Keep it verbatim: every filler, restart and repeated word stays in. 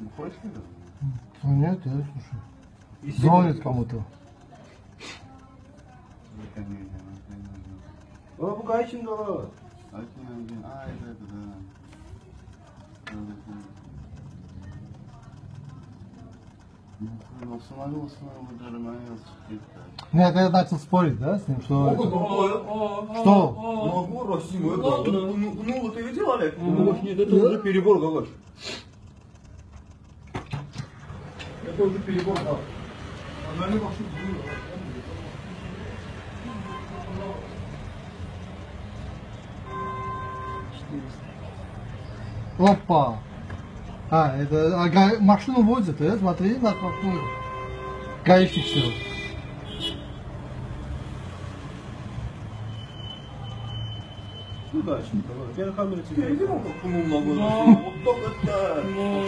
Выходишь ли? Ну нет, я слушай. Звонит кому-то. О, пугай şimdi o. Ay, evet, evet. Нет, я начал спорить, да, с ним, что... это- Что? Могу, Росим, это... Ну, вот ты видел, Олег? Нет, это уже перебор, Галаш. Это уже перебор, да. Она не машина. Опа! А, это а, га... машину возят, да? Смотри, на машину. Гаишник все. Ну да, что-то. Я камеру тебе. Я не могу, ну, много. Вот так это.